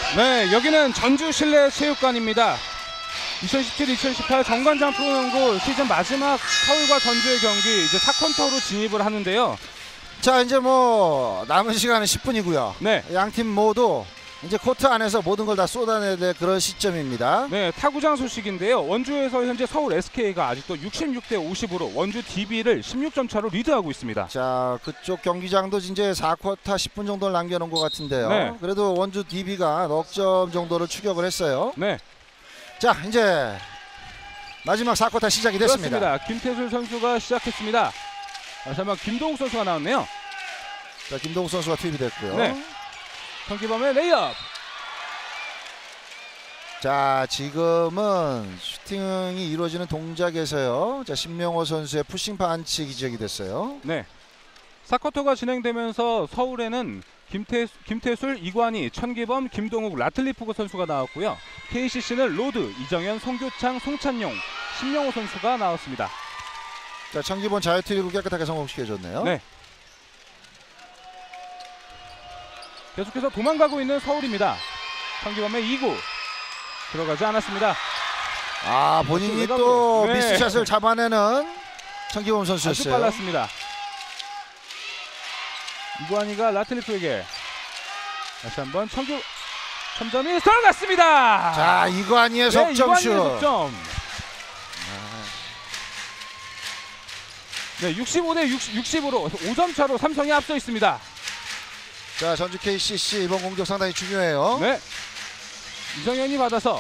네, 여기는 전주 실내체육관입니다. 2017-2018 정관장 프로농구 시즌 마지막 서울과 전주의 경기 이제 4쿼터로 진입을 하는데요. 자, 이제 뭐 남은 시간은 10분이고요. 네. 양팀 모두 이제 코트 안에서 모든 걸 다 쏟아내야 될 그런 시점입니다. 네, 타구장 소식인데요. 원주에서 현재 서울 SK가 아직도 66대50으로 원주 DB를 16점 차로 리드하고 있습니다. 자, 그쪽 경기장도 이제 4쿼터 10분 정도를 남겨놓은 것 같은데요. 네. 그래도 원주 DB가 넉 점 정도를 추격을 했어요. 네, 자, 이제 마지막 4쿼터 시작이 됐습니다. 그렇습니다. 김태술 선수가 시작했습니다. 다시 한번 김동욱 선수가 나왔네요. 자, 김동욱 선수가 투입이 됐고요. 네. 성기범의 레이업. 자, 지금은 슈팅이 이루어지는 동작에서요. 자, 신명호 선수의 푸싱 반칙 지적이 됐어요. 네. 4쿼터가 진행되면서 서울에는 김태술, 이관희, 천기범, 김동욱, 라틀리프 선수가 나왔고요. KCC는 로드, 이정현, 송교창, 송찬용, 신명호 선수가 나왔습니다. 자, 천기본 자유투를 깨끗하게 성공시켜줬네요. 네. 계속해서 도망가고 있는 서울입니다. 천기범의 2구 들어가지 않았습니다. 아, 본인이 외곽으로. 또 네. 미스샷을 잡아내는 천기범 아주 선수였어요. 빨랐습니다. 이관희가 라틀리프에게 다시 한번 천점이 들어갔습니다. 자, 이관희의 석점슛. 이관희의 석점. 네, 65대 60으로 5점 차로 삼성이 앞서 있습니다. 자, 전주 KCC 이번 공격 상당히 중요해요. 네. 이정현이 받아서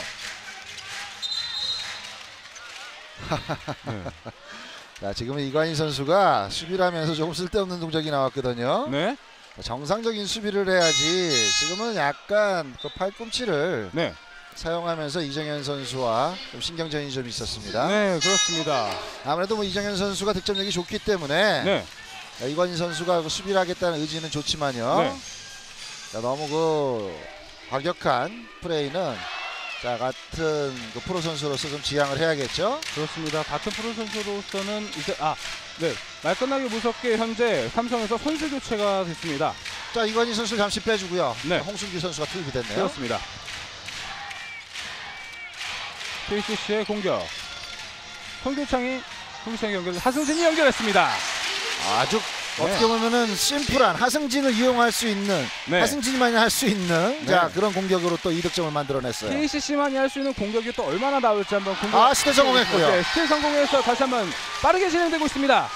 네. 자, 지금은 이관희 선수가 수비를 하면서 조금 쓸데없는 동작이 나왔거든요. 네. 정상적인 수비를 해야지 지금은 약간 그 팔꿈치를 네. 사용하면서 이정현 선수와 좀 신경전이 좀 있었습니다. 네, 그렇습니다. 아무래도 뭐 이정현 선수가 득점력이 좋기 때문에 네. 자, 이관희 선수가 그 수비를 하겠다는 의지는 좋지만요. 네. 자, 너무 그 과격한 플레이는 자, 같은 그 프로 선수로서 좀 지양을 해야겠죠. 그렇습니다. 같은 프로 선수로서는 이제 네. 말 끝나기 무섭게 현재 삼성에서 선수 교체가 됐습니다. 자, 이관희 선수 잠시 빼주고요. 네. 홍순규 선수가 투입이 됐네요. 그렇습니다. KCC의 공격. 송교창이 연결, 하승진이 연결했습니다. 아주 어떻게 보면은 심플한 하승진을 이용할 수 있는 네. 하승진만이 할 수 있는 네. 자, 그런 공격으로 또 이득점을 만들어냈어요. KCC만이 할 수 있는 공격이 또 얼마나 나올지 한번 스틸 성공했고요. 네, 스틸 성공해서 다시 한번 빠르게 진행되고 있습니다.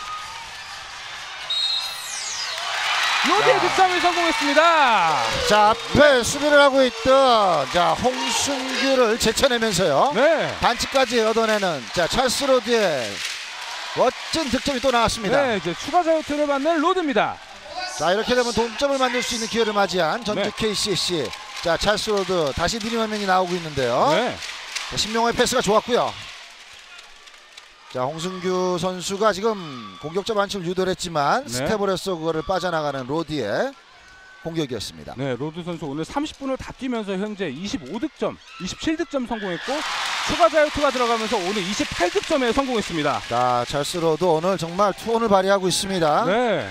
로드의 득점을 성공했습니다. 자, 앞에 수비를 하고 있던 자, 홍순규를 제쳐내면서요. 네. 반칙까지 얻어내는 자, 찰스 로드의 멋진 득점이 또 나왔습니다. 네, 이제 추가 자유투를 받는 로드입니다. 자, 이렇게 되면 동점을 만들 수 있는 기회를 맞이한 전주 네. KCC. 자, 찰스 로드 다시 느림 화면이 나오고 있는데요. 네. 자, 신명호의 패스가 좋았고요. 자, 홍승규 선수가 지금 공격자 반칙을 유도를 했지만 네. 스텝으로서 그거를 빠져나가는 로디의 공격이었습니다. 네, 로드 선수 오늘 30분을 다 뛰면서 현재 25득점, 27득점 성공했고 추가 자유투가 들어가면서 오늘 28득점에 성공했습니다. 자, 찰스 로드 오늘 정말 투혼을 발휘하고 있습니다. 네.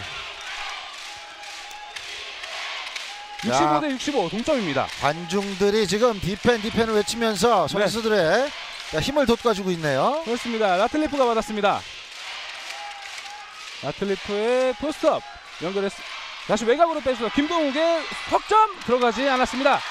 65대 65 동점입니다. 관중들이 지금 디펜을 외치면서 선수들의 자, 힘을 돋궈주고 있네요. 그렇습니다. 라틀리프가 받았습니다. 라틀리프의 포스트업 연결했. 다시 외곽으로 빼서 김동욱의 석점 들어가지 않았습니다.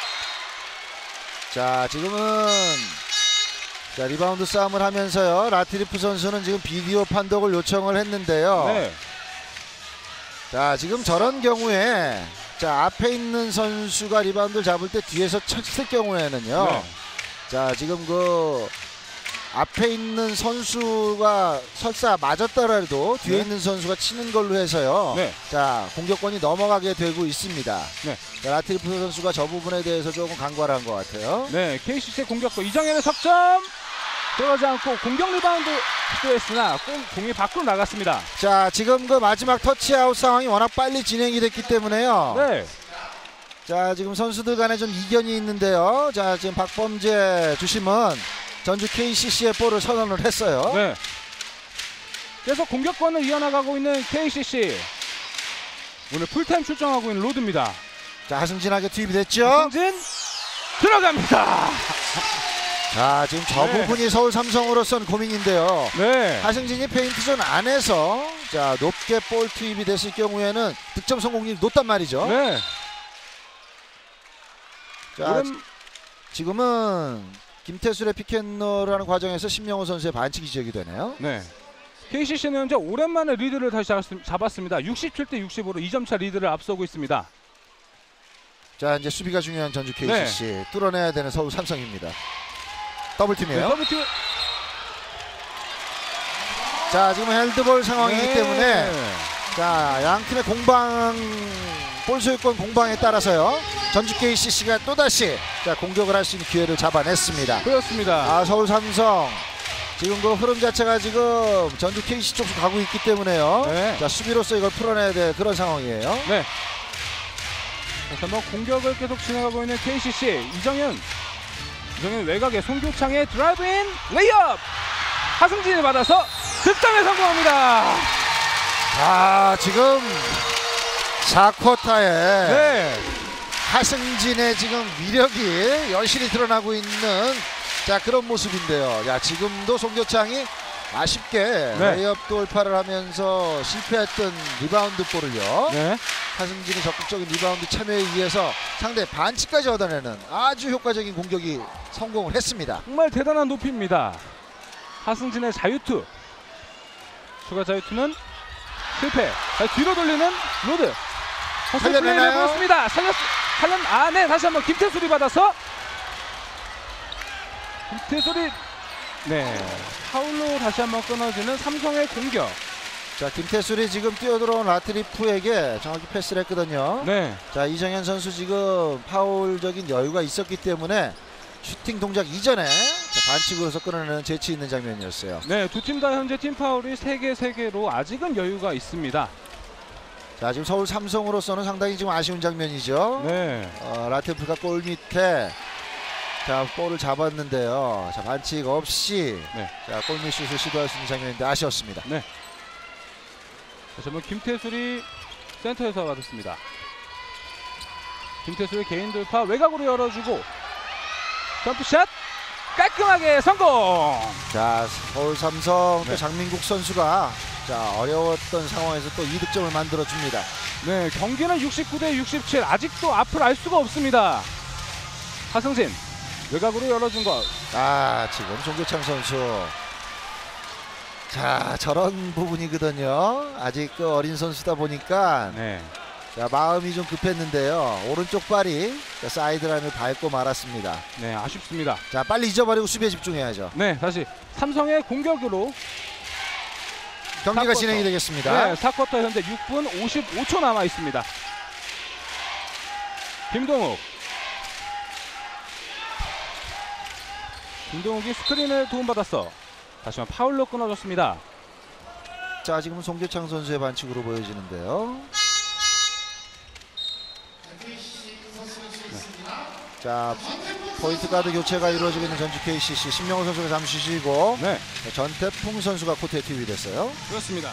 자, 지금은 자, 리바운드 싸움을 하면서요. 라틀리프 선수는 지금 비디오 판독을 요청을 했는데요. 네. 자, 지금 저런 경우에 자, 앞에 있는 선수가 리바운드를 잡을 때 뒤에서 쳤을 경우에는요. 네. 자, 지금 그 앞에 있는 선수가 설사 맞았더라도 뒤에 네. 있는 선수가 치는 걸로 해서요. 네. 자, 공격권이 넘어가게 되고 있습니다. 네. 자, 라틀리프 선수가 저 부분에 대해서 조금 간과를 한 것 같아요. 네, KCC의 공격도 이정현의 석점 들어가지 않고 공격 리바운드 시도했으나 공이 밖으로 나갔습니다. 자, 지금 그 마지막 터치아웃 상황이 워낙 빨리 진행이 됐기 때문에요. 네. 자, 지금 선수들 간에 좀 이견이 있는데요. 자, 지금 박범재 주심은 전주 KCC의 볼을 선언을 했어요. 네. 계속 공격권을 이어나가고 있는 KCC. 오늘 풀타임 출정하고 있는 로드입니다. 자, 하승진에게 투입이 됐죠. 하승진 들어갑니다. 자, 지금 저 네. 부분이 서울 삼성으로서는 고민인데요. 네. 하승진이 페인트존 안에서 자 높게 볼 투입이 됐을 경우에는 득점 성공률이 높단 말이죠. 네. 자, 오랜- 지금은 김태술의 피켓롤하는 과정에서 신명호 선수의 반칙이 지적이 되네요. 네. KCC는 현재 오랜만에 리드를 다시 잡았습니다. 67대 65로 2점차 리드를 앞서고 있습니다. 자, 이제 수비가 중요한 전주 KCC 뚫어내야 되는 서울 삼성입니다. 더블팀이에요. 더블팀. 자, 지금 핸드볼 상황이기 네. 때문에 자, 양 팀의 공방 볼 소유권 공방에 따라서요. 전주 KCC가 또다시 자, 공격을 할 수 있는 기회를 잡아냈습니다. 그렇습니다. 아, 서울 삼성 지금 그 흐름 자체가 지금 전주 KCC 쪽으로 가고 있기 때문에요. 네. 자, 수비로서 이걸 풀어내야 될 그런 상황이에요. 네. 다시 한번 공격을 계속 진행하고 있는 KCC. 이정현 외곽에 송교창의 드라이브인 레이업. 하승진이 받아서 득점에 성공합니다. 자, 지금 4쿼터에 네. 하승진의 지금 위력이 여실히 드러나고 있는 자, 그런 모습인데요. 야, 지금도 송교창이 아쉽게 네. 레이업 돌파를 하면서 실패했던 리바운드 볼을요. 네. 하승진이 적극적인 리바운드 참여에 의해서 상대 반칙까지 얻어내는 아주 효과적인 공격이 성공을 했습니다. 정말 대단한 높이입니다. 하승진의 자유투. 추가 자유투는 실패. 자, 뒤로 돌리는 로드. 살려내나요? 플레이를 보였습니다. 네. 다시 한번 김태술이 받아서 김태술이 파울로 다시 한번 끊어지는 삼성의 공격. 자, 김태술이 지금 뛰어들어온 라트리프에게 정확히 패스를 했거든요. 네. 자, 이정현 선수 지금 파울적인 여유가 있었기 때문에 슈팅 동작 이전에 자, 반칙으로서 끊어내는 재치 있는 장면이었어요. 네, 두 팀 다 현재 팀 파울이 3개로 아직은 여유가 있습니다. 자, 지금 서울 삼성으로서는 상당히 지금 아쉬운 장면이죠. 네. 라트리프가 골 밑에 자, 볼을 잡았는데요. 자, 반칙 없이 네. 자, 골밑 슛을 시도할 수 있는 장면인데 아쉬웠습니다. 네. 다시 한번 김태술이 센터에서 받았습니다. 김태술의 개인 돌파 외곽으로 열어주고 점프샷 깔끔하게 성공. 자, 서울 삼성 또 네. 장민국 선수가 자, 어려웠던 상황에서 또 2득점을 만들어 줍니다. 네, 경기는 69대 67. 아직도 앞을 알 수가 없습니다. 하승진 외곽으로 열어준 것. 아, 지금 송교창 선수 자, 저런 부분이거든요. 아직 그 어린 선수다 보니까 네. 자, 마음이 좀 급했는데요. 오른쪽 발이 자, 사이드라인을 밟고 말았습니다. 네, 아쉽습니다. 자, 빨리 잊어버리고 수비에 집중해야죠. 네, 다시 삼성의 공격으로 경기가 4쿼터. 진행이 되겠습니다. 네, 4쿼터 현재 6분 55초 남아 있습니다. 김동욱이 스크린을 도움받았어. 다시 한번 파울로 끊어졌습니다. 자, 지금 송교창 선수의 반칙으로 보여지는데요. 자, 포인트 가드 교체가 이루어지고 있는 전주 KCC. 신명호 선수가 잠시 쉬고 네, 전태풍 선수가 코트에 투입이 됐어요. 그렇습니다.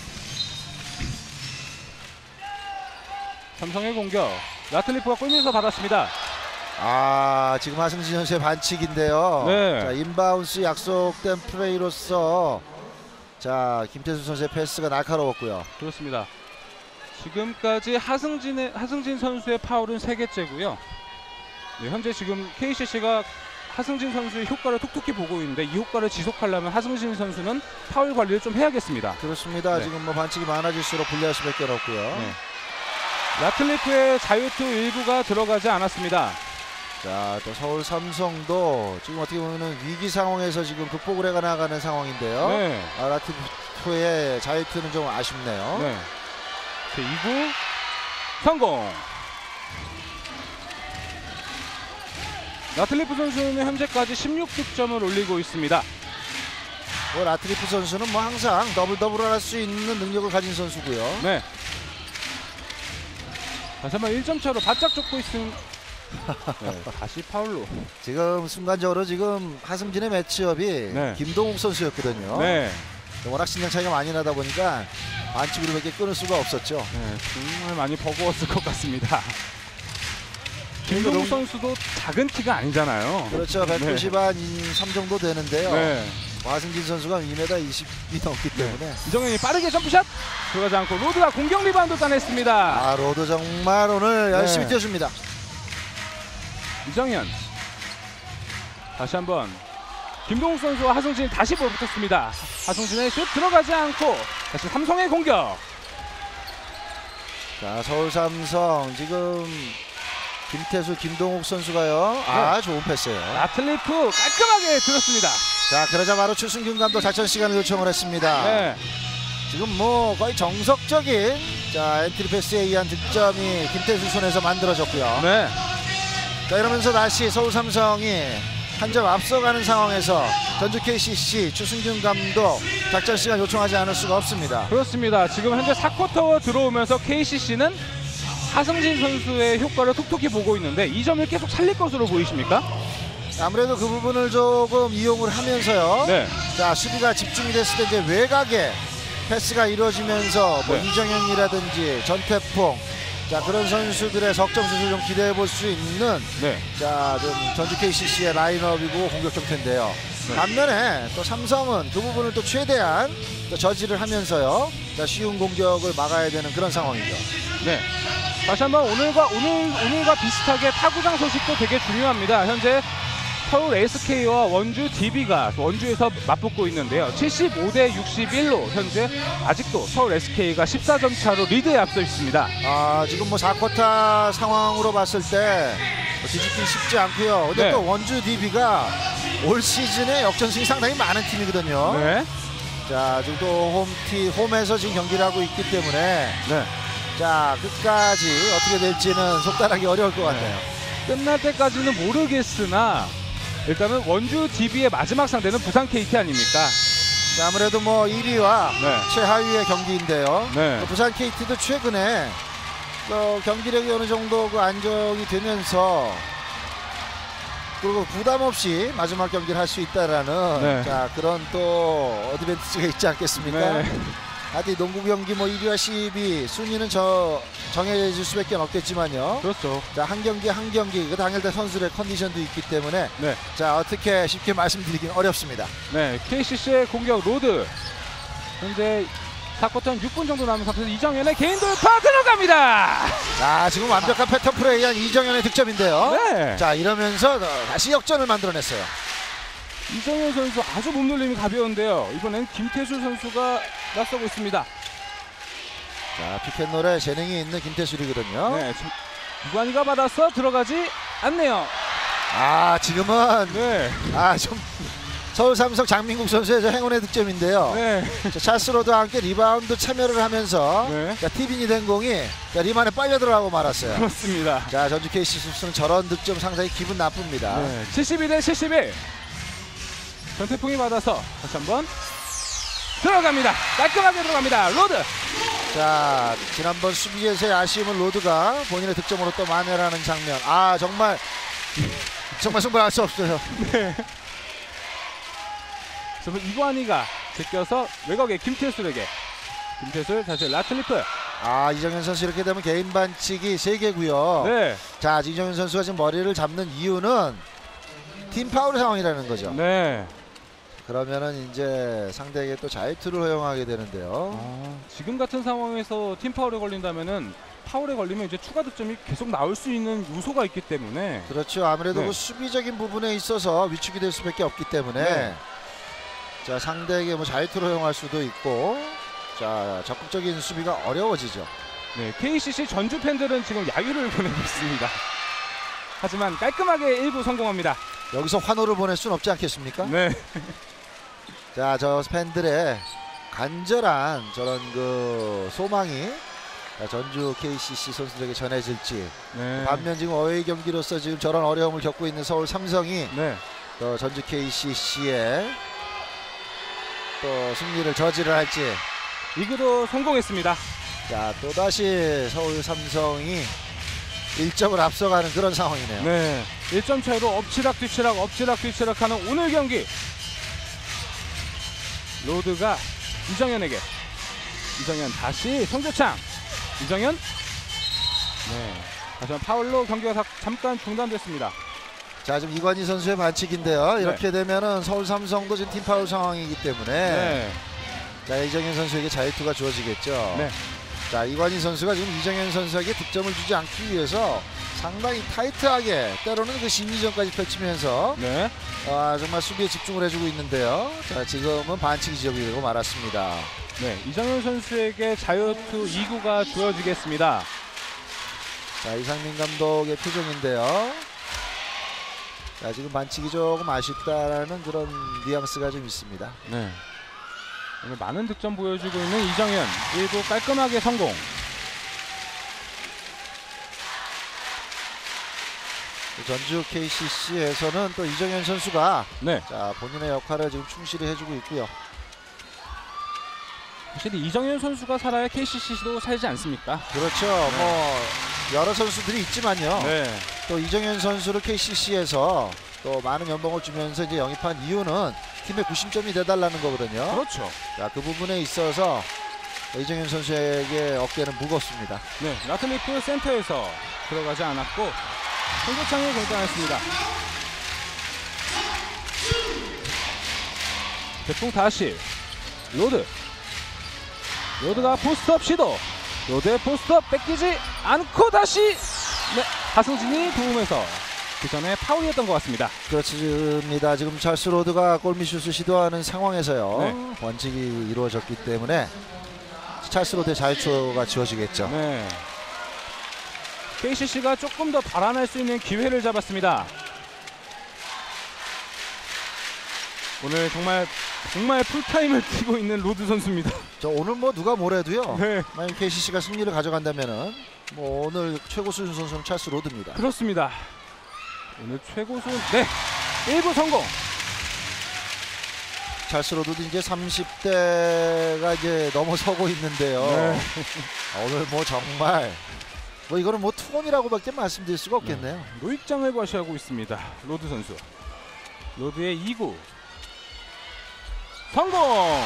삼성의 공격. 라틀리프가 골밑에서 받았습니다. 아, 지금 하승진 선수의 반칙인데요. 네. 자, 인바운스 약속된 플레이로서 자, 김태수 선수의 패스가 날카로웠고요. 그렇습니다. 지금까지 하승진 선수의 파울은 3개째고요. 네, 현재 지금 KCC가 하승진 선수의 효과를 톡톡히 보고 있는데 이 효과를 지속하려면 하승진 선수는 파울 관리를 좀 해야겠습니다. 그렇습니다. 네. 지금 뭐 반칙이 많아질수록 불리할 수밖에 없고요. 네. 라틀리프의 자유투 일부가 들어가지 않았습니다. 자, 또 서울 삼성도 지금 어떻게 보면은 위기 상황에서 지금 극복을 해가 나가는 상황인데요. 네. 아, 라트리프의 자유투는 좀 아쉽네요. 네. 제 2구 성공. 라틀리프 선수는 현재까지 16득점을 올리고 있습니다. 뭐 라트리프 선수는 뭐 항상 더블을 할 수 있는 능력을 가진 선수고요. 네. 다시 한번 1점 차로 바짝 쫓고 있음. 네, 다시 파울로. 지금 순간적으로 지금 하승진의 매치업이 네. 김동욱 선수였거든요. 네. 워낙 신장 차이가 많이 나다 보니까 반칙으로밖에 끊을 수가 없었죠. 네, 정말 많이 버거웠을 것 같습니다. 김동욱 선수도 작은 키가 아니잖아요. 그렇죠. 190 한 3 정도 되는데요. 네. 와승진 선수가 2m 20이 넘기 때문에 이정현이 빠르게 점프샷 들어가지 않고 로드가 공격 리바운드 따냈습니다. 아, 로드 정말 오늘 열심히 네. 뛰어줍니다. 이정현 다시 한번 김동욱 선수와 하승진이 다시 붙었습니다. 하승진의 슛 들어가지 않고 다시 삼성의 공격. 자, 서울 삼성 지금 김태수, 김동욱 선수가요. 아, 좋은 패스예요. 라틀리프 깔끔하게 들었습니다. 자, 그러자 바로 추승균 감독 작전 시간을 요청을 했습니다. 네. 지금 뭐 거의 정석적인 자 엔트리 패스에 의한 득점이 김태수 손에서 만들어졌고요. 네. 자, 이러면서 다시 서울 삼성이 한 점 앞서가는 상황에서 전주 KCC 추승균 감독 작전 시간 요청하지 않을 수가 없습니다. 그렇습니다. 지금 현재 4쿼터 들어오면서 KCC는 하승진 선수의 효과를 톡톡히 보고 있는데 이 점을 계속 살릴 것으로 보이십니까? 아무래도 그 부분을 조금 이용을 하면서요. 네. 자, 수비가 집중이 됐을 때 이제 외곽에 패스가 이루어지면서 뭐 네. 이정현이라든지 전태풍 자 그런 선수들의 석점 슛을 좀 기대해 볼 수 있는 네. 자 좀 전주 KCC의 라인업이고 공격 형태인데요. 네. 반면에 또 삼성은 그 부분을 또 최대한 또 저지를 하면서요. 자, 쉬운 공격을 막아야 되는 그런 상황이죠. 네. 다시 한번 오늘과 비슷하게 타구장 소식도 되게 중요합니다. 현재 서울 SK와 원주 DB가 원주에서 맞붙고 있는데요. 75대 61로 현재 아직도 서울 SK가 14점 차로 리드에 앞서 있습니다. 아, 지금 뭐 4쿼터 상황으로 봤을 때 뒤집기 쉽지 않고요. 근데 네. 또 원주 DB가 올 시즌에 역전승이 상당히 많은 팀이거든요. 네. 자, 지금 또 홈에서 지금 경기를 하고 있기 때문에 네. 자, 끝까지 어떻게 될지는 속단하기 어려울 것 같아요. 끝날 때까지는 모르겠으나 일단은 원주 DB의 마지막 상대는 부산 KT 아닙니까? 자, 아무래도 뭐 1위와 네. 최하위의 경기인데요. 네. 부산 KT도 최근에 경기력이 어느 정도 안정이 되면서 그리고 부담 없이 마지막 경기를 할 수 있다라는 네. 자, 그런 또 어드밴티지가 있지 않겠습니까? 네. 하여튼 농구 경기 뭐 1위와 10위 순위는 정해질 수밖에 없겠지만요. 그렇죠. 자, 한 경기 한 경기 그 당일대 선수들의 컨디션도 있기 때문에 네. 자, 어떻게 쉽게 말씀드리긴 어렵습니다. 네. KCC의 공격 로드. 현재 4쿼터 6분 정도 남은 상태에서 이정현의 개인 돌파 들어갑니다. 자, 지금 완벽한 패턴 플레이한 이정현의 득점인데요. 네. 자, 이러면서 다시 역전을 만들어냈어요. 이정현 선수 아주 몸놀림이 가벼운데요. 이번엔 김태수 선수가 맞서고 있습니다. 자, 피켓놀에 재능이 있는 김태술이거든요. 네. 이관이가 받아서 들어가지 않네요. 아, 지금은 네. 좀 서울 삼성 장민국 선수의 저 행운의 득점인데요. 네. 자, 찰스로도 함께 리바운드 참여를 하면서 네. 자, 티빈이 된 공이 자, 림안에 빨려 들어가고 말았어요. 그렇습니다. 자, 전주 KCC는 저런 득점 상당히 기분 나쁩니다. 네. 72대 71. 전태풍이 받아서 다시 한번 들어갑니다. 깔끔하게 들어갑니다. 로드. 자, 지난번 수비에서의 아쉬움은 로드가 본인의 득점으로 또 만회하는 장면. 아, 정말 승부할 수 없어요. 네. 그래서 이관이가 제껴서 외곽에 김태술에게. 김태술 다시 라틀리프. 아, 이정현 선수 이렇게 되면 개인 반칙이 3개고요. 네. 자, 이정현 선수가 지금 머리를 잡는 이유는 팀 파울 상황이라는 거죠. 네. 그러면은 이제 상대에게 또 자유투를 허용하게 되는데요. 지금 같은 상황에서 팀 파울에 걸린다면은 파울에 걸리면 이제 추가 득점이 계속 나올 수 있는 요소가 있기 때문에 그렇죠. 아무래도 네. 그 수비적인 부분에 있어서 위축이 될 수밖에 없기 때문에 네. 자, 상대에게 뭐 자유투를 허용할 수도 있고 자, 적극적인 수비가 어려워지죠. 네, KCC 전주 팬들은 지금 야유를 보내고 있습니다. 하지만 깔끔하게 1부 성공합니다. 여기서 환호를 보낼 수는 없지 않겠습니까? 네. 자, 저 팬들의 간절한 저런 그 소망이 전주 KCC 선수들에게 전해질지. 네. 반면 지금 어웨이 경기로서 지금 저런 어려움을 겪고 있는 서울 삼성이 네. 또 전주 KCC의 또 승리를 저지를 할지. 이구도 성공했습니다. 자, 또다시 서울 삼성이 1점을 앞서가는 그런 상황이네요. 네. 1점 차이로 엎치락 뒤치락 하는 오늘 경기. 로드가 이정현에게. 이정현 다시 송교창. 이정현. 네. 다시 한번 파울로 경기가 잠깐 중단됐습니다. 자, 지금 이관희 선수의 반칙인데요. 이렇게 되면은 서울 삼성도 지금 팀 파울 상황이기 때문에 네. 자, 이정현 선수에게 자유투가 주어지겠죠. 네. 자, 이관희 선수가 지금 이정현 선수에게 득점을 주지 않기 위해서 상당히 타이트하게 때로는 그 심리전까지 펼치면서 네. 정말 수비에 집중을 해주고 있는데요. 자, 지금은 반칙 지적이 되고 말았습니다. 네. 이정현 선수에게 자유투 2구가 주어지겠습니다. 자, 이상민 감독의 표정인데요. 자, 지금 반칙이 조금 아쉽다라는 그런 뉘앙스가 좀 있습니다. 네. 오늘 많은 득점 보여주고 있는 이정현 1구 깔끔하게 성공. 전주 KCC에서는 또 이정현 선수가 네. 자, 본인의 역할을 지금 충실히 해주고 있고요. 확실히 이정현 선수가 살아야 KCC도 살지 않습니까? 그렇죠. 네. 뭐 여러 선수들이 있지만요. 네. 또 이정현 선수를 KCC에서 또 많은 연봉을 주면서 이제 영입한 이유는 팀의 구심점이 돼달라는 거거든요. 그렇죠. 자, 그 부분에 있어서 이정현 선수에게 어깨는 무겁습니다. 네. 라틀리프 센터에서 들어가지 않았고 송교창이 결단했습니다. 대풍 다시 로드가 포스트업 시도. 로드의 포스트업 뺏기지 않고 다시 네. 하승진이 도움해서 그 전에 파울이었던 것 같습니다. 그렇습니다. 지금 찰스 로드가 골밑슛을 시도하는 상황에서요. 네. 번칙이 이루어졌기 때문에 찰스 로드의 자유투가 지워지겠죠. 네. KCC가 조금 더 달아날 수 있는 기회를 잡았습니다. 오늘 정말 풀타임을 뛰고 있는 로드 선수입니다. 저 오늘 뭐 누가 뭐래도요. 네. 만약 KCC가 승리를 가져간다면은 뭐 오늘 최고 수준 선수는 찰스 로드입니다. 그렇습니다. 오늘 최고수 네 1구 성공. 찰스 로드도 이제 30대가 이제 넘어서고 있는데요. 네. 오늘 뭐 정말 뭐 이거는 뭐 투혼이라고밖에 말씀드릴 수가 없겠네요. 네. 노익장을 과시하고 있습니다. 로드 선수. 로드의 2구 성공.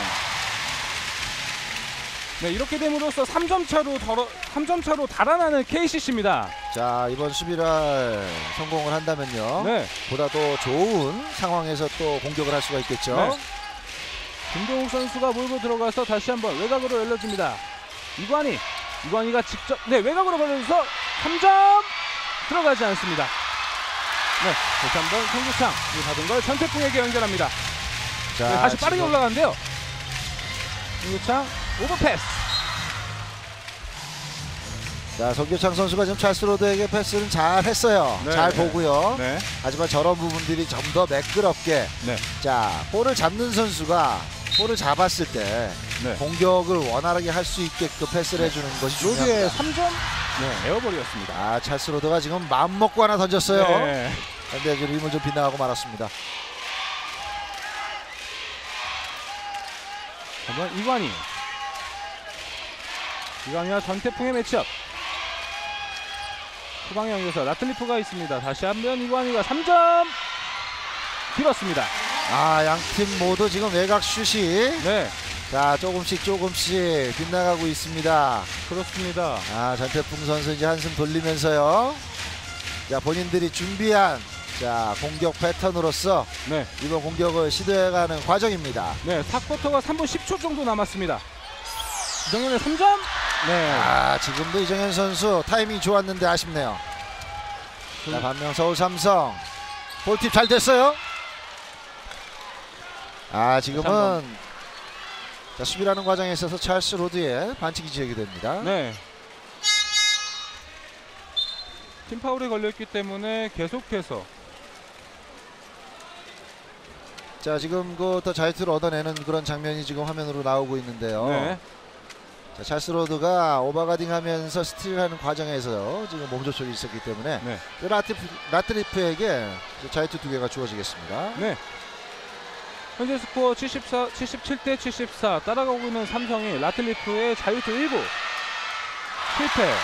네, 이렇게 됨으로써 3점 차로 달아나는 KCC입니다. 자, 이번 수비를 성공을 한다면요. 네. 보다 더 좋은 상황에서 또 공격을 할 수가 있겠죠. 네. 김동욱 선수가 몰고 들어가서 다시 한번 외곽으로 열려줍니다. 이관희가 직접 외곽으로 걸려서 3점 들어가지 않습니다. 네, 다시 한번 송교창 받은 걸 전태풍에게 연결합니다. 자, 네, 다시 빠르게 지금 올라가는데요. 송교창 오버패스. 자, 송교창 선수가 지금 찰스 로드에게 패스는 잘 했어요. 네, 잘 네. 보고요. 네. 하지만 저런 부분들이 좀 더 매끄럽게 네. 자, 볼을 잡는 선수가 볼을 잡았을 때 네. 공격을 원활하게 할 수 있게끔 패스를 해주는 것이 로드의 중요합니다. 3점 에어볼이었습니다. 아, 찰스 로드가 지금 마음 먹고 하나 던졌어요. 네. 근데 지금 힘을 좀 빗나가고 말았습니다. 한번 이관희와 전태풍의 매치업. 후방에 연결해서 라틀리프가 있습니다. 다시 한번 이관희가 3점 길었습니다. 아, 양팀 모두 지금 외곽 슛이 네, 자, 조금씩 빗나가고 있습니다. 그렇습니다. 아, 전태풍 선수 이제 한숨 돌리면서요. 자, 본인들이 준비한 자, 공격 패턴으로서 네, 이번 공격을 시도해가는 과정입니다. 네, 4쿼터가 3분 10초 정도 남았습니다. 이정현의 3점. 네, 아, 지금도 이정현 선수 타이밍 좋았는데 아쉽네요. 자, 반면 서울 삼성 볼팁 잘 됐어요. 아, 지금은 자, 수비라는 과정에 있어서 찰스 로드의 반칙이 지역이 됩니다. 네. 팀 파울이 걸렸기 때문에 계속해서 자, 지금 그 더 자유투를 얻어내는 그런 장면이 지금 화면으로 나오고 있는데요. 네, 자, 찰스 로드가 오버가딩하면서 스틸하는 과정에서 지금 몸조촉이 있었기 때문에 네, 라틀리프에게 자유투 2개가 주어지겠습니다. 네. 현재 스코어 77대 74 따라가고 있는 삼성이 라틀리프의 자유투 1구 실패.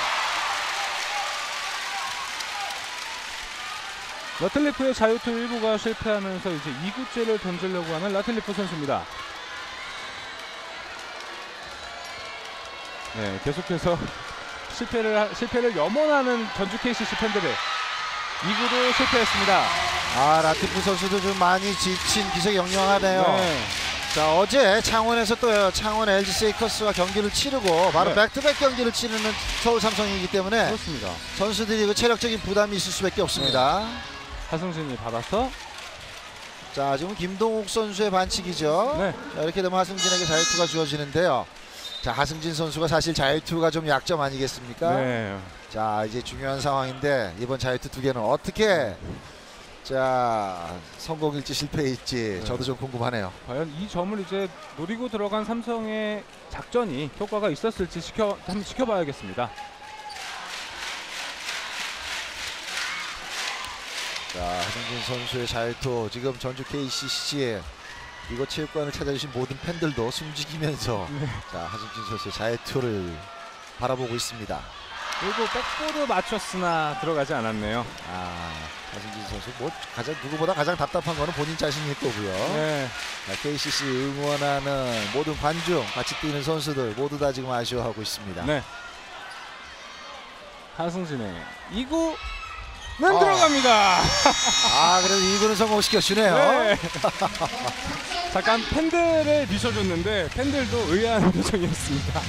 라틀리프의 자유투 1구가 실패하면서 이제 2구째를 던지려고 하는 라틀리프 선수입니다. 네, 계속해서 실패를 염원하는 전주 KCC 팬들의 2구도 실패했습니다. 라티프 선수도 좀 많이 지친 기색이 영영하네요. 네. 자, 어제 창원에서 또 창원 LG 세이커스와 경기를 치르고 바로 네. 백투백 경기를 치르는 서울 삼성이기 때문에 그렇습니다. 선수들이 그 체력적인 부담이 있을 수밖에 없습니다. 하승진이 받아서 자, 지금 김동욱 선수의 반칙이죠. 네. 자, 이렇게 되면 하승진에게 자유투가 주어지는데요. 자, 하승진 선수가 사실 자유투가 좀 약점 아니겠습니까? 네. 자, 이제 중요한 상황인데 이번 자유투 2개는 어떻게 성공일지 실패일지 저도 좀 궁금하네요. 과연 이 점을 이제 노리고 들어간 삼성의 작전이 효과가 있었을지 한번 지켜봐야겠습니다. 자, 하승진 선수의 자유투, 지금 전주 KCC의 이곳 체육관을 찾아주신 모든 팬들도 숨죽이면서 자, 하승진 선수의 자유투를 바라보고 있습니다. 그리고 백보드 맞췄으나 들어가지 않았네요. 하승진 선수 누구보다 가장 답답한 거는 본인 자신일 거고요. 네. 자, KCC 응원하는 모든 관중, 같이 뛰는 선수들 모두 다 지금 아쉬워하고 있습니다. 네. 하승진의 2구는 들어갑니다. 그래도 2구는 성공시켜주네요. 네. 잠깐 팬들을 미셔줬는데 팬들도 의아한 표정이었습니다.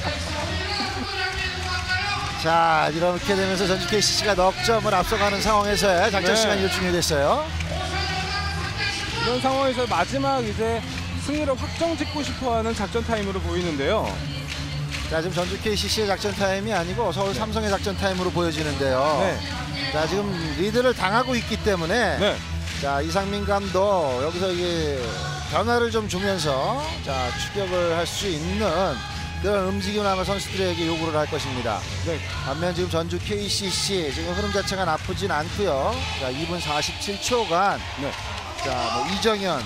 자, 이렇게 되면서 전주 KCC가 넉 점을 앞서가는 상황에서의 작전 시간이 종료됐어요. 이런 상황에서 마지막 이제 승리를 확정짓고 싶어하는 작전 타임으로 보이는데요. 자, 지금 전주 KCC의 작전 타임이 아니고 서울 삼성의 작전 타임으로 보여지는데요. 네. 자, 지금 리드를 당하고 있기 때문에 네. 자, 이상민 감독 여기서 이게 변화를 좀 주면서 자, 추격을 할 수 있는 그런 움직임을 아마 선수들에게 요구를 할 것입니다. 네. 반면 지금 전주 KCC 지금 흐름 자체가 나쁘진 않고요. 자, 2분 47초간 네. 자, 뭐 이정현,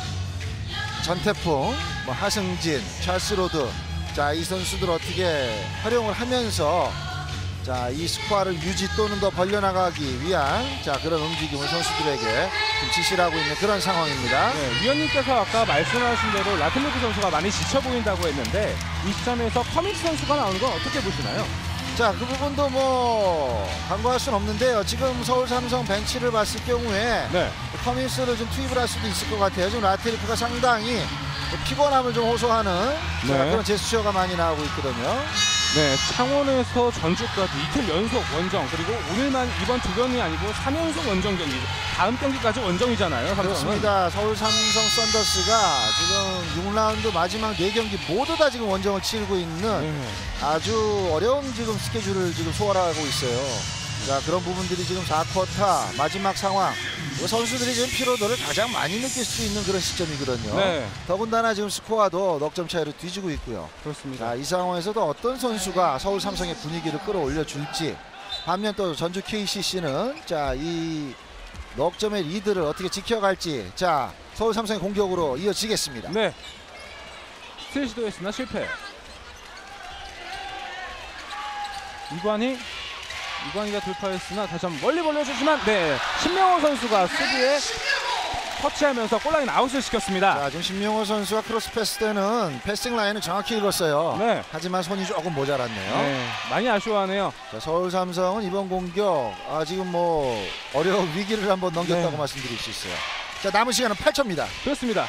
전태풍, 뭐 하승진, 찰스 로드, 자, 이 선수들 어떻게 활용을 하면서 자, 이 스코어를 유지 또는 더 벌려나가기 위한 자, 그런 움직임을 선수들에게 좀 지시를 하고 있는 그런 상황입니다. 네, 위원님께서 아까 말씀하신 대로 라틀리프 선수가 많이 지쳐 보인다고 했는데 이 시점에서 커밍스 선수가 나오는 건 어떻게 보시나요? 자, 그 부분도 뭐 간과할 수는 없는데요. 지금 서울 삼성 벤치를 봤을 경우에 네. 커밍스를 좀 투입을 할 수도 있을 것 같아요. 지금 라틀리프가 상당히 피곤함을 좀 호소하는 자, 그런 제스처가 많이 나오고 있거든요. 네, 창원에서 전주까지 이틀 연속 원정, 그리고 오늘만 이번 2경이 아니고 3연속 원정 경기, 다음 경기까지 원정이잖아요. 삼성은. 그렇습니다. 서울 삼성 썬더스가 지금 6라운드 마지막 4경기 모두 다 지금 원정을 치르고 있는 아주 어려운 지금 스케줄을 지금 소화하고 있어요. 자, 그런 부분들이 지금 4쿼터 마지막 상황, 선수들이 지금 피로도를 가장 많이 느낄 수 있는 그런 시점이거든요. 네. 더군다나 지금 스코어도 넉 점 차이로 뒤지고 있고요. 그렇습니다. 자, 이 상황에서도 어떤 선수가 서울 삼성의 분위기를 끌어올려 줄지, 반면 또 전주 KCC는 자, 이 넉 점의 리드를 어떻게 지켜갈지, 자, 서울 삼성의 공격으로 이어지겠습니다. 네. 스틸 시도했으나 실패. 이관희가 돌파했으나 다시 한번 멀리 벌려주지만 네, 신명호 선수가 수비에 터치하면서 골라인 아웃을 시켰습니다. 자, 지금 신명호 선수가 크로스 패스 때는 패싱 라인을 정확히 읽었어요. 네. 하지만 손이 조금 모자랐네요. 네, 많이 아쉬워하네요. 자, 서울 삼성은 이번 공격 지금 뭐 어려운 위기를 한번 넘겼다고 네. 말씀드릴 수 있어요. 자, 남은 시간은 8초입니다. 그렇습니다.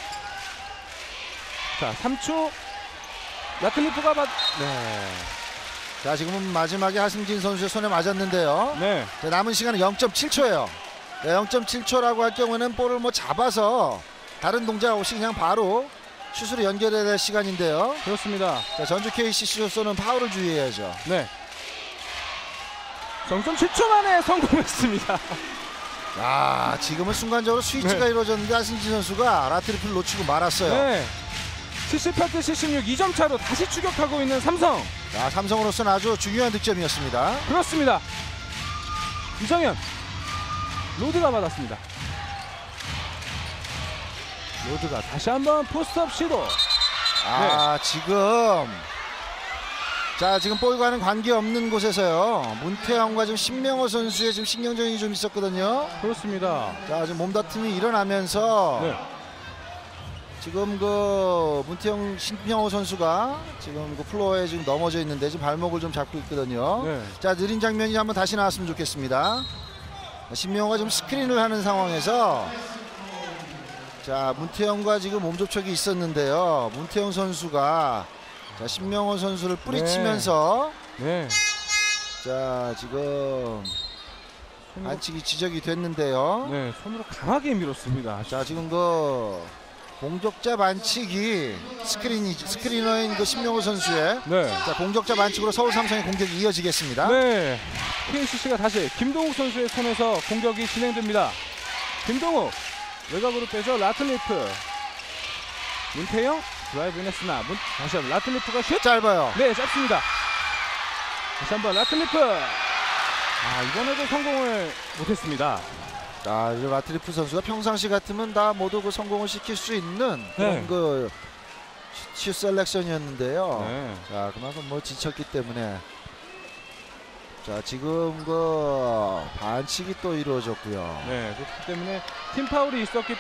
자, 3초 라틀리프가 네. 자, 지금은 마지막에 하승진 선수의 손에 맞았는데요. 네. 자, 남은 시간은 0.7초예요. 네, 0.7초라고 할 경우에는 볼을 뭐 잡아서 다른 동작 없이 그냥 바로 슛으로 연결해야 될 시간인데요. 그렇습니다. 자, 전주 KCC로서는 파울을 주의해야죠. 네. 0.7초 만에 성공했습니다. 지금은 순간적으로 스위치가 네. 이루어졌는데 하승진 선수가 라트리프를 놓치고 말았어요. 네. 78대 76, 2점 차로 다시 추격하고 있는 삼성. 자, 삼성으로서는 아주 중요한 득점이었습니다. 그렇습니다. 이정현. 로드가 받았습니다. 로드가 다시 한번 포스트업 시도. 지금 볼과는 관계없는 곳에서요. 문태영과 지금 신명호 선수의 지금 신경전이 좀 있었거든요. 그렇습니다. 자, 지금 몸다툼이 일어나면서 네. 지금 그 문태영 신명호 선수가 지금 그 플로어에 지금 넘어져 있는데 지금 발목을 좀 잡고 있거든요. 네. 자, 느린 장면이 한번 다시 나왔으면 좋겠습니다. 신명호가 지금 스크린을 하는 상황에서 자, 문태영과 지금 몸접촉이 있었는데요. 문태영 선수가 자, 신명호 선수를 뿌리치면서 네. 자, 지금 반칙이 지적이 됐는데요. 네, 손으로 강하게 밀었습니다. 자, 지금 그 공격자 반칙이 스크리너인 그 신명호 선수의 네. 자, 공격자 반칙으로 서울 삼성의 공격이 이어지겠습니다. 네. KCC가 다시 김동욱 선수의 손에서 공격이 진행됩니다. 김동욱 외곽으로 빼서 라틀리프. 문태영 드라이브 했으나 다시 한번 라틀리프가 슛. 짧아요. 네, 짧습니다. 다시 한번 라틀리프. 이번에도 성공을 못했습니다. 자, 이제 라틀리프 선수가 평상시 같으면 다 모두 그 성공을 시킬 수 있는 그런 네. 그 슛 셀렉션이었는데요. 네. 자, 그만큼 뭐 지쳤기 때문에 자, 지금 그 반칙이 또 이루어졌고요. 네, 그렇기 때문에 팀 파울이 있었기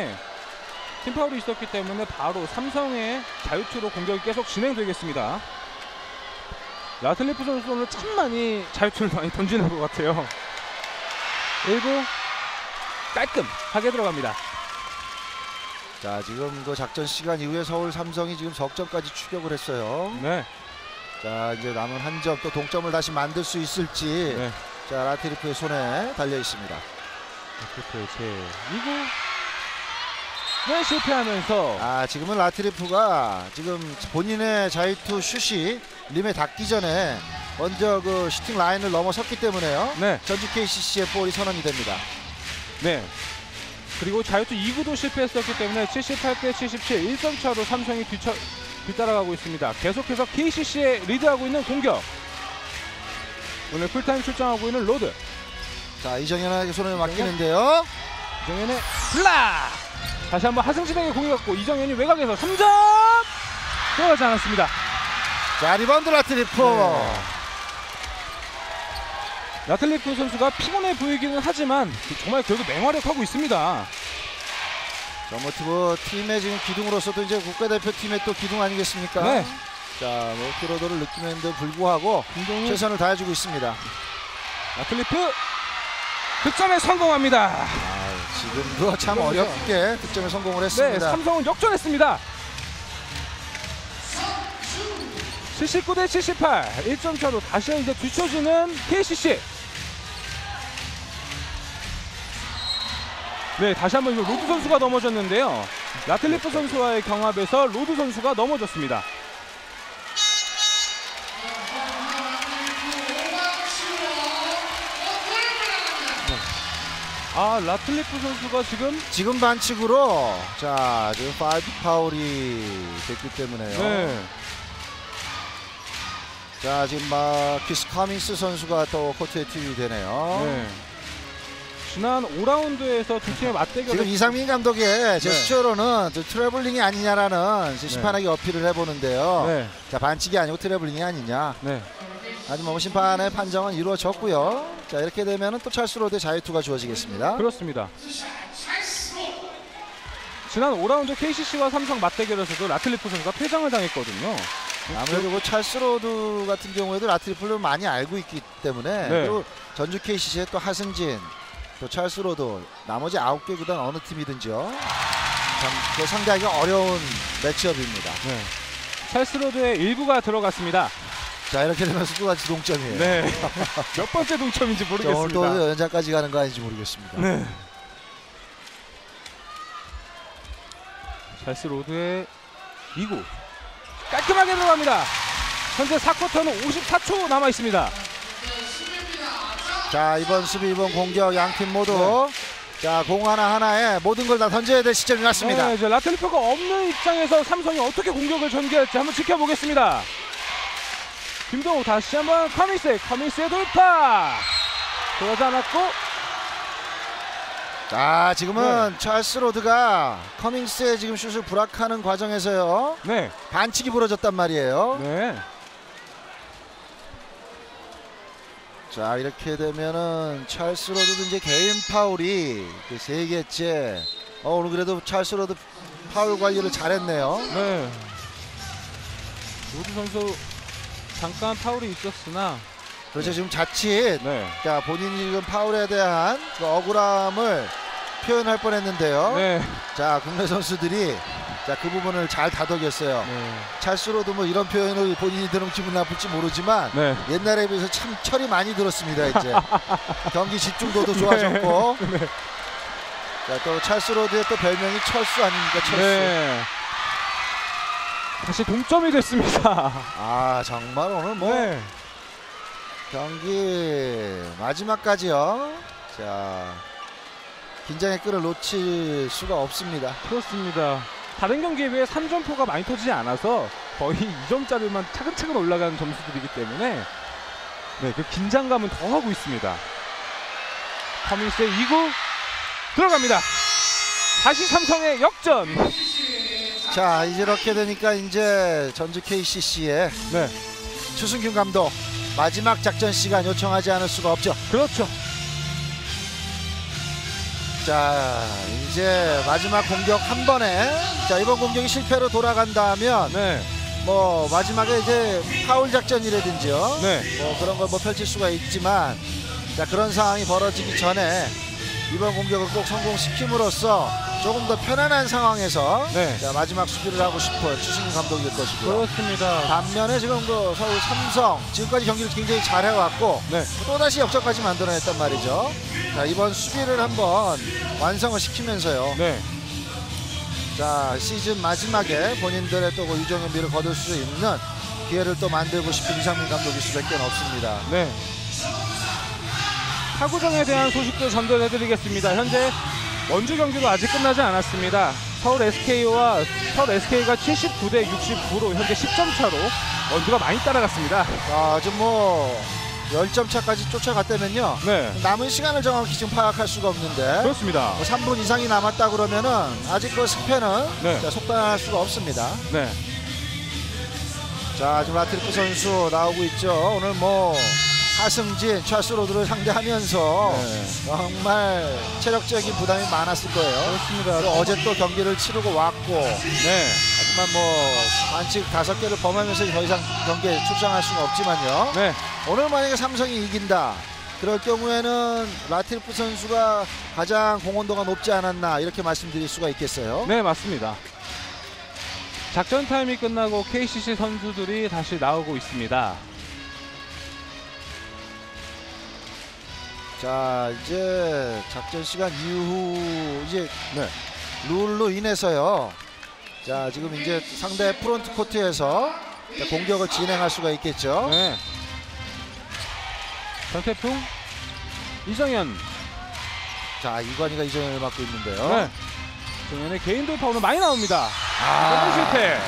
때문에 바로 삼성의 자유투로 공격이 계속 진행되겠습니다. 라틀리프 선수 오늘 참 많이 자유투를 많이 던지는 것 같아요. 1구 깔끔하게 들어갑니다. 자, 지금 그 작전 시간 이후에 서울 삼성이 지금 석점까지 추격을 했어요. 네. 자, 이제 남은 한 점 또 동점을 다시 만들 수 있을지 네. 자, 라틀리프의 손에 달려 있습니다. 라틀리프의 제 2구 네, 실패하면서 지금은 라틀리프가 지금 본인의 자유투 슛이 림에 닿기 전에 먼저 그 슈팅 라인을 넘어섰기 때문에요. 네. 전주 KCC의 볼이 선언이 됩니다. 네. 그리고 자유투 2구도 실패했었기 때문에 78대 77 1점 차로 삼성이 뒤따라가고 있습니다. 계속해서 KCC에 리드하고 있는 공격. 오늘 풀타임 출장하고 있는 로드. 자, 이정현에게 손을 맡기는데요. 이정현의 블락. 다시 한번 하승진에게 공이 갔고 이정현이 외곽에서 3점 들어가지 않았습니다. 자, 리바운드 라틀리프. 네. 라틀리프 선수가 피곤해 보이기는 하지만 정말 결국 맹활약하고 있습니다. 저모티브 팀의 지금 기둥으로서도 이제 국가대표팀의 또 기둥 아니겠습니까? 네. 자, 뭐 피로도를 느끼는데도 불구하고 김동욱 최선을 다해주고 있습니다. 라틀리프 득점에 성공합니다. 지금도 참 어렵게 득점에 성공을 네, 했습니다. 삼성은 역전했습니다. 79대 78 1점 차로 다시 이제 뒤쳐지는 KCC. 네, 다시 한번 이거 로드 선수가 넘어졌는데요. 라틀리프 선수와의 경합에서 로드 선수가 넘어졌습니다. 라틀리프 선수가 지금 반칙으로 자, 지금 5 파울이 됐기 때문에요. 네. 자, 지금 마키스 커밍스 선수가 또 코트에 투입이 되네요. 네. 지난 5라운드에서 두 팀의 맞대결. 지금 이상민 감독의 제스처로는 트래블링이 아니냐라는 심판에게 어필을 해보는데요. 네. 자, 반칙이 아니고 트래블링이 아니냐. 네. 하지만 뭐 심판의 판정은 이루어졌고요. 자, 이렇게 되면은 또 찰스 로드의 자유투가 주어지겠습니다. 그렇습니다. 지난 5라운드 KCC와 삼성 맞대결에서도 라틀리프 선수가 퇴장을 당했거든요. 아무래도 그 찰스 로드 같은 경우에도 라틀리프를 많이 알고 있기 때문에 네. 그리고 전주 KCC의 또 하승진, 또 찰스 로드, 나머지 9개 구단 어느 팀이든지요. 참 상대하기 어려운 매치업입니다. 네. 찰스 로드의 1구가 들어갔습니다. 자, 이렇게 되면서 또다시 동점이에요. 네. 몇 번째 동점인지 오늘 모르겠습니다. 또 연장까지 가는 거 아닌지 모르겠습니다. 네. 찰스 로드의 2구 깔끔하게 들어갑니다. 현재 4쿼터는 54초 남아 있습니다. 자, 이번 수비, 이번 공격 양팀 모두 자, 공 하나하나에 모든 걸 다 던져야 될 시점이 왔습니다. 네, 이제 라틀리프가 없는 입장에서 삼성이 어떻게 공격을 전개할지 한번 지켜보겠습니다. 김동욱 다시 한번 커밍스의 돌파 들어가지 않았고. 자, 지금은 찰스 로드가 커밍스의 지금 슛을 불락하는 과정에서요. 네. 반칙이 벌어졌단 말이에요. 네. 자, 이렇게 되면은 찰스 로드도 이제 개인 파울이 그 3개째. 오늘 그래도 찰스 로드 파울 관리를 잘했네요. 네. 로드 선수 잠깐 파울이 있었으나 그렇죠. 지금 자칫 네. 자, 본인이 지금 파울에 대한 그 억울함을 표현할 뻔했는데요. 네. 자, 국내 선수들이 자, 그 부분을 잘 다독였어요. 네. 찰스로도 뭐 이런 표현을 본인이 들으면 기분 나쁠지 모르지만 네. 옛날에 비해서 참 철이 많이 들었습니다. 이제 경기 집중도도 좋아졌고 네. 자, 또 찰스로드의 또 별명이 철수 아닙니까? 철수. 네. 다시 동점이 됐습니다. 아, 정말 오늘 뭐 네. 경기 마지막까지요. 자, 긴장의 끈을 놓칠 수가 없습니다. 그렇습니다. 다른 경기에 비해 3점포가 많이 터지지 않아서 거의 2점짜리만 차근차근 올라가는 점수들이기 때문에 네, 그 긴장감은 더 하고 있습니다. 커밍스의 2구 들어갑니다. 다시 삼성의 역전. 자, 이제 이렇게 되니까 이제 전주 KCC의 네, 추승균 감독 마지막 작전 시간 요청하지 않을 수가 없죠. 그렇죠. 자, 이제 마지막 공격 한 번에 자, 이번 공격이 실패로 돌아간다면 네, 뭐 마지막에 이제 파울 작전이라든지요. 네, 뭐 그런 걸 뭐 펼칠 수가 있지만 자, 그런 상황이 벌어지기 전에 이번 공격을 꼭 성공시킴으로써 조금 더 편안한 상황에서 네. 자, 마지막 수비를 하고 싶은 추승균 감독일 것이고요. 그렇습니다. 반면에 지금 그 서울 삼성 지금까지 경기를 굉장히 잘 해왔고 네, 또다시 역전까지 만들어냈단 말이죠. 자, 이번 수비를 한번 완성을 시키면서요. 네, 자, 시즌 마지막에 본인들의 또 그 유종현비를 거둘 수 있는 기회를 또 만들고 싶은 이상민 감독일 수밖에 없습니다. 네. 타구장에 대한 소식도 전달해드리겠습니다. 현재 원주 경기도 아직 끝나지 않았습니다. 서울 SK가 79대 69로 현재 10점 차로 원주가 많이 따라갔습니다. 자, 지금 뭐 10점 차까지 쫓아갔다면요. 네, 남은 시간을 정확히 지금 파악할 수가 없는데 그렇습니다. 뭐 3분 이상이 남았다 그러면은 아직 그 승패는 네. 자, 속단할 수가 없습니다. 네, 자, 지금 라트리프 선수 나오고 있죠. 오늘 뭐 하승진, 찰스로드를 상대하면서 네. 정말 체력적인 부담이 많았을 거예요. 그렇습니다. 그리고 어제 또 경기를 치르고 왔고 네, 하지만 뭐 반칙 5개를 범하면서 더 이상 경기에 출장할 수는 없지만요. 네, 오늘 만약에 삼성이 이긴다 그럴 경우에는 라트리프 선수가 가장 공헌도가 높지 않았나 이렇게 말씀드릴 수가 있겠어요. 네, 맞습니다. 작전 타임이 끝나고 KCC 선수들이 다시 나오고 있습니다. 자, 이제 작전 시간 이후 이제 네, 룰로 인해서요. 자, 지금 이제 상대 프론트 코트에서 공격을 진행할 수가 있겠죠. 네. 전태풍, 이정현. 자, 이관희가 이정현을 맡고 있는데요. 네. 이정현의 개인 돌파 오늘 많이 나옵니다. 아, 실패.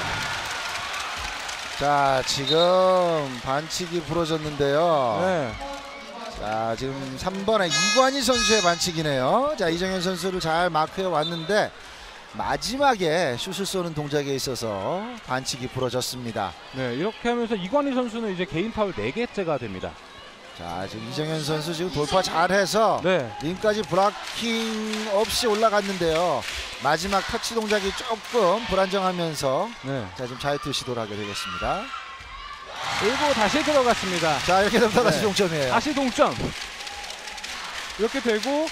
자, 지금 반칙이 부러졌는데요. 네. 자, 지금 3번에 이관희 선수의 반칙이네요. 자, 이정현 선수를 잘 마크해 왔는데 마지막에 슛을 쏘는 동작에 있어서 반칙이 부러졌습니다. 네, 이렇게 하면서 이관희 선수는 이제 개인 파울 4개째가 됩니다. 자, 지금 이정현 선수 지금 돌파 잘해서 네. 링까지 브라킹 없이 올라갔는데요. 마지막 터치 동작이 조금 불안정하면서 네. 자, 지금 자유투 시도를 하게 되겠습니다. 그리고 다시 들어갔습니다. 자, 이렇게 되면 다시 네. 동점이에요. 다시 동점. 이렇게 되고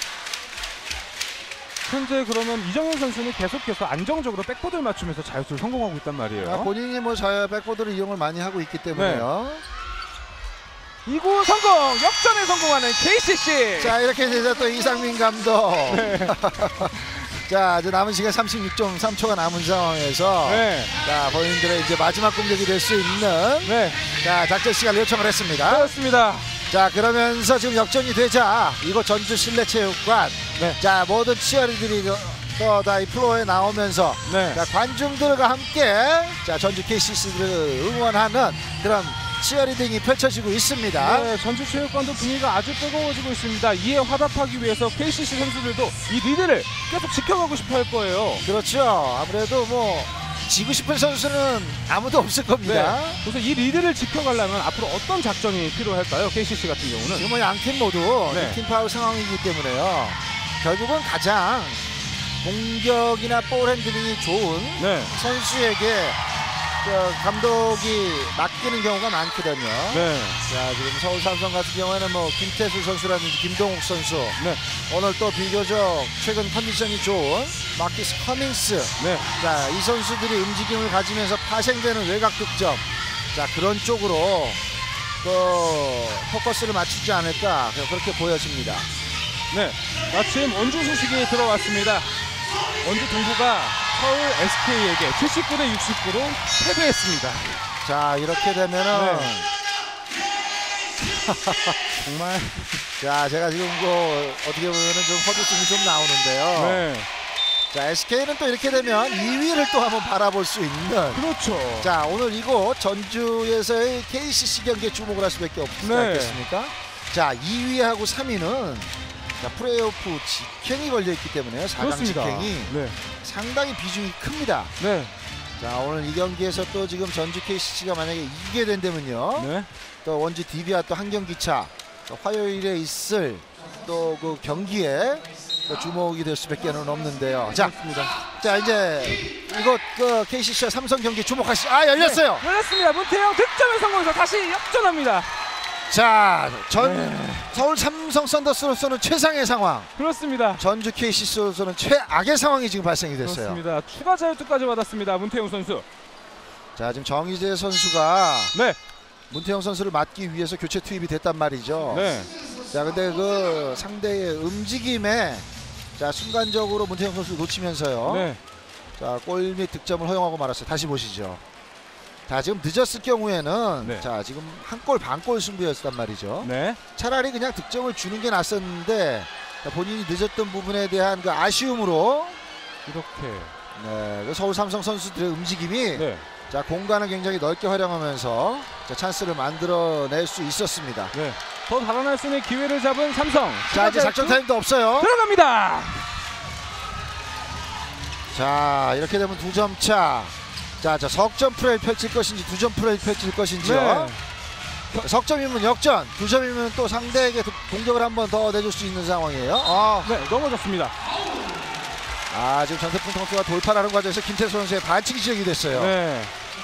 현재 그러면 이정현 선수는 계속해서 안정적으로 백보드를 맞추면서 자유투를 성공하고 있단 말이에요. 자, 본인이 뭐 백보드를 이용을 많이 하고 있기 때문에요. 2구 성공! 역전에 성공하는 KCC! 자, 이렇게 돼서 또 이상민 감독. 네. 자, 이제 남은 시간 36.3초가 남은 상황에서 네. 자, 본인들의 이제 마지막 공격이 될 수 있는 네. 자, 작전 시간을 요청을 했습니다. 그렇습니다. 자, 그러면서 지금 역전이 되자 이곳 전주 실내체육관 네. 자, 모든 치어리들이 또 다 이 플로어에 나오면서 네. 자, 관중들과 함께 자, 전주 KCC를 응원하는 그런 치어리딩이 펼쳐지고 있습니다. 네, 전주체육관도 분위기가 아주 뜨거워지고 있습니다. 이에 화답하기 위해서 KCC 선수들도 이 리드를 계속 지켜가고 싶어 할 거예요. 그렇죠. 아무래도 뭐 지고 싶은 선수는 아무도 없을 겁니다. 네. 그래서 이 리드를 지켜가려면 앞으로 어떤 작전이 필요할까요? KCC 같은 경우는. 지금 뭐 양팀 모두 네. 팀 파울 상황이기 때문에요. 결국은 가장 공격이나 볼 핸들링이 좋은 네. 선수에게 감독이 맡기는 경우가 많거든요. 네. 자, 지금 서울 삼성 같은 경우에는 뭐 김태수 선수라든지 김동욱 선수, 네. 오늘 또 비교적 최근 컨디션이 좋은 마키스 커밍스. 네. 자, 이 선수들이 움직임을 가지면서 파생되는 외곽 득점. 자, 그런 쪽으로 또 포커스를 맞추지 않을까 그렇게 보여집니다. 네. 마침 원주 소식이 들어왔습니다. 원주 동부가 서울 SK에게 79대 69로 패배했습니다. 자, 이렇게 되면은 네. 정말 자, 제가 지금 어떻게 보면은 좀 헛웃음이 좀 나오는데요. 네. 자, SK는 또 이렇게 되면 2위를 또 한번 바라볼 수 있는. 그렇죠. 자, 오늘 이곳 전주에서의 KCC 경기에 주목을 할 수밖에 없지 네. 않겠습니까? 자, 2위하고 3위는 자, 플레이오프 직행이 걸려있기 때문에 4강 그렇습니다. 직행이 네. 상당히 비중이 큽니다. 네. 자, 오늘 이 경기에서 또 지금 전주 KCC가 만약에 이기게 된다면요, 네. 또 원주 DB와 또 한 경기 차, 또 화요일에 있을 또 그 경기에 또 주목이 될 수밖에 없는데요. 자, 자, 이제 이곳 KCC와 삼성 경기 주목하시죠. 아, 열렸어요. 네. 열렸습니다. 문태영 득점에 성공해서 다시 역전합니다. 자, 네. 서울 삼성 썬더스로서는 최상의 상황, 그렇습니다. 전주 KCC로서는 최악의 상황이 지금 발생이 됐어요. 그렇습니다. 추가 자유투까지 받았습니다. 문태영 선수. 자, 지금 정희재 선수가 네. 문태영 선수를 막기 위해서 교체 투입이 됐단 말이죠. 네. 자, 근데 그 상대의 움직임에 자, 순간적으로 문태영 선수를 놓치면서요. 네. 자, 골 및 득점을 허용하고 말았어요. 다시 보시죠. 자, 지금 늦었을 경우에는 네. 자, 지금 한 골 반 골 승부였단 말이죠. 네. 차라리 그냥 득점을 주는 게 낫었는데 자, 본인이 늦었던 부분에 대한 그 아쉬움으로 이렇게. 네, 그 서울 삼성 선수들의 움직임이 네. 자, 공간을 굉장히 넓게 활용하면서 자, 찬스를 만들어낼 수 있었습니다. 네. 더 달아날 수 있는 기회를 잡은 삼성. 자, 이제 작전 타임도 없어요. 들어갑니다. 자, 이렇게 되면 2점 차. 자, 석점 프레이 펼칠 것인지 2점 프레이 펼칠 것인지요. 네. 석점이면 역전, 2점이면 또 상대에게 공격을 한 번 더 내줄 수 있는 상황이에요. 네, 넘어졌습니다. 지금 전태풍 선수가 돌파하는 과정에서 김태수 선수의 반칙이 지적이 됐어요. 네.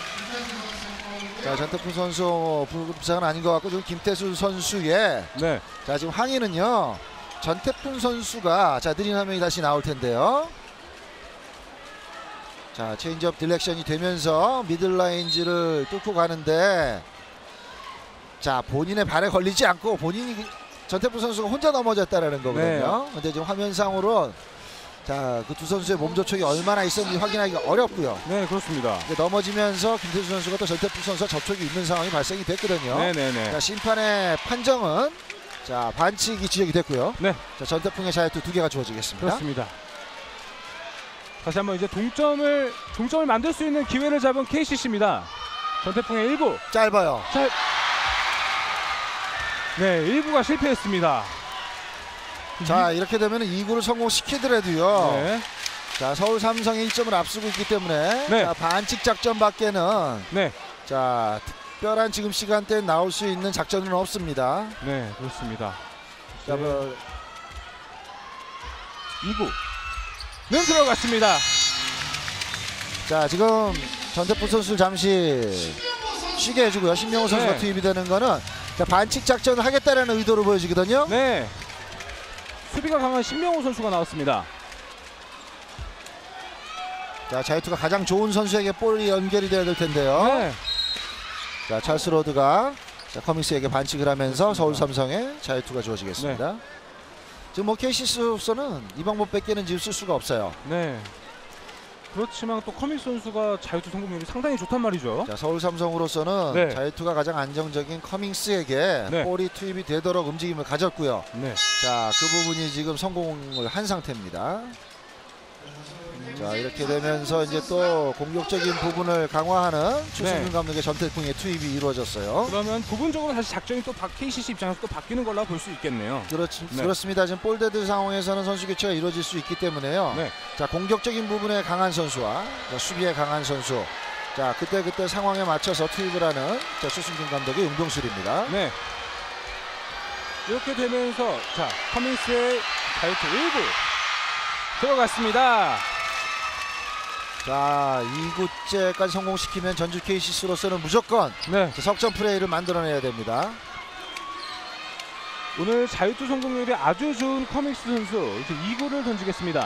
자, 전태풍 선수 부상은 아닌 것 같고 지금 김태수 선수의 네. 자, 지금 항의는요, 전태풍 선수가 자, 느린 화면이 다시 나올 텐데요. 자, 체인지업 딜렉션이 되면서 미들라인지를 뚫고 가는데 자, 본인의 발에 걸리지 않고 본인이 전태풍 선수가 혼자 넘어졌다라는 거거든요. 근데 지금 화면상으로 자, 그 두 선수의 몸 접촉이 얼마나 있었는지 확인하기가 어렵고요. 네, 그렇습니다. 넘어지면서 김태수 선수가 또 전태풍 선수와 접촉이 있는 상황이 발생이 됐거든요. 네네네. 자, 심판의 판정은 자, 반칙이 지적이 됐고요. 네. 자, 전태풍의 자유투 2개가 주어지겠습니다. 그렇습니다. 다시 한번 이제 동점을 만들 수 있는 기회를 잡은 KCC입니다. 전태풍의 1구. 짧아요. 네, 1구가 실패했습니다. 자, 이렇게 되면 2구를 성공시키더라도요. 네. 자, 서울 삼성이 1점을 앞서고 있기 때문에 네. 자, 반칙 작전밖에는 네. 자, 특별한 지금 시간대에 나올 수 있는 작전은 없습니다. 네, 그렇습니다. 자, 뭐 2구는 들어갔습니다. 자, 지금 전태풍 선수를 잠시 쉬게 해주고요. 신명호 선수가 네. 투입이 되는 거는 자, 반칙 작전을 하겠다는 의도를 보여주거든요. 네. 수비가 강한 신명호 선수가 나왔습니다. 자, 자유투가 가장 좋은 선수에게 볼이 연결이 돼야 될 텐데요. 네. 자, 찰스 로드가 자, 커밍스에게 반칙을 하면서 서울 삼성의 자유투가 주어지겠습니다. 지금 뭐 KCC로서는 이 방법밖에는 지금 쓸 수가 없어요. 네. 그렇지만 또 커밍스 선수가 자유투 성공률이 상당히 좋단 말이죠. 자, 서울 삼성으로서는 네. 자유투가 가장 안정적인 커밍스에게 네. 볼이 투입이 되도록 움직임을 가졌고요. 네. 자, 그 부분이 지금 성공을 한 상태입니다. 자, 이렇게 되면서 이제 또 공격적인 부분을 강화하는 추승균 감독의 전태풍의 투입이 이루어졌어요. 그러면 부분적으로 다시 작전이 또 KCC 입장에서 또 바뀌는 걸로 볼 수 있겠네요. 네. 그렇습니다. 지금 볼데드 상황에서는 선수 교체가 이루어질 수 있기 때문에요. 네. 자, 공격적인 부분에 강한 선수와 자, 수비에 강한 선수. 자, 그때 상황에 맞춰서 투입을 하는 자, 추승균 감독의 용병술입니다. 네. 이렇게 되면서 자, 커밍스의 자유투 1구 들어갔습니다. 자, 2구째까지 성공시키면 전주 KCC로서는 무조건 네. 석점 플레이를 만들어내야 됩니다. 오늘 자유투 성공률이 아주 좋은 커밍스 선수 이제 2구를 던지겠습니다.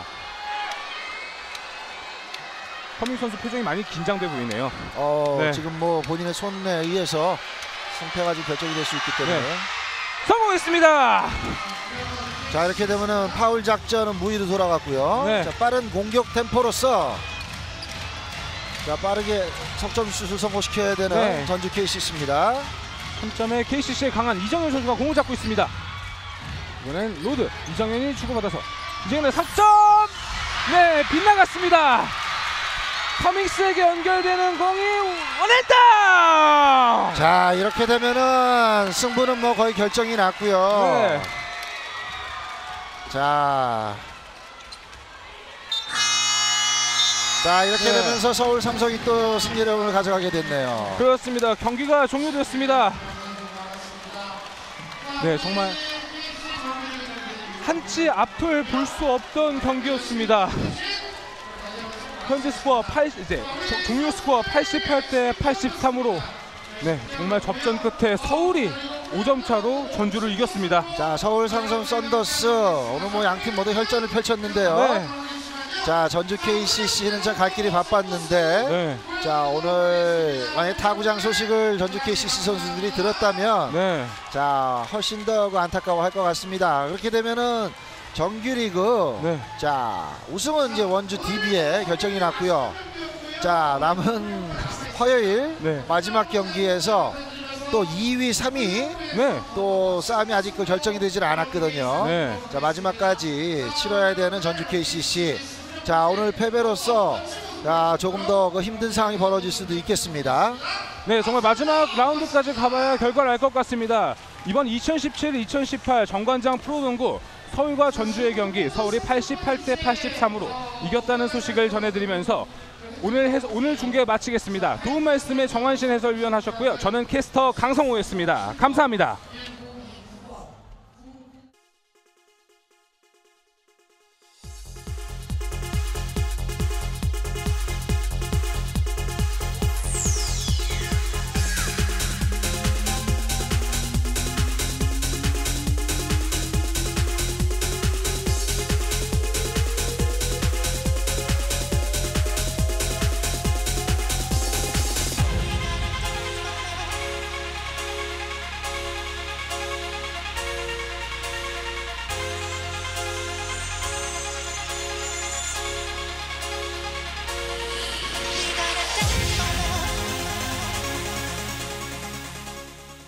커밍스 선수 표정이 많이 긴장돼 보이네요. 네. 지금 뭐 본인의 손에 의해서 승패가 지금 결정이 될 수 있기 때문에. 네. 성공했습니다. 자, 이렇게 되면은 파울 작전은 무위로 돌아갔고요. 네. 자, 빠른 공격 템포로서 자, 빠르게 석점 슛을 성공시켜야 되는 네. 전주 KCC입니다. 3점에 KCC의 강한 이정현 선수가 공을 잡고 있습니다. 이번엔 로드 이정현이 주고받아서 이정현의 3점! 네, 빗나갔습니다. 커밍스에게 연결되는 공이 원했다! 자, 이렇게 되면은 승부는 뭐 거의 결정이 났고요. 네. 자, 이렇게 네. 되면서 서울 삼성이 또 승리를 가져가게 됐네요. 그렇습니다. 경기가 종료됐습니다. 네, 정말 한치 앞을 볼 수 없던 경기였습니다. 현재 스코어 종료 스코어 88대 83으로 네, 정말 접전 끝에 서울이 5점 차로 전주를 이겼습니다. 자, 서울 삼성 썬더스 오늘 뭐 양팀 모두 혈전을 펼쳤는데요. 네. 자, 전주 KCC는 참 갈 길이 바빴는데 네. 자, 오늘 만약 타구장 소식을 전주 KCC 선수들이 들었다면 네. 자, 훨씬 더 안타까워할 것 같습니다. 그렇게 되면은 정규리그 네. 자, 우승은 이제 원주 DB에 결정이 났고요. 자, 남은 화요일 네. 마지막 경기에서 또 2위, 3위 네. 또 싸움이 아직 결정이 되질 않았거든요. 네. 자, 마지막까지 치러야 되는 전주 KCC. 자, 오늘 패배로서 조금 더 힘든 상황이 벌어질 수도 있겠습니다. 네, 정말 마지막 라운드까지 가봐야 결과를 알 것 같습니다. 이번 2017-2018 정관장 프로농구 서울과 전주의 경기 서울이 88대 83으로 이겼다는 소식을 전해드리면서 오늘 중계 마치겠습니다. 도움 말씀에 정환신 해설위원 하셨고요. 저는 캐스터 강성호였습니다. 감사합니다.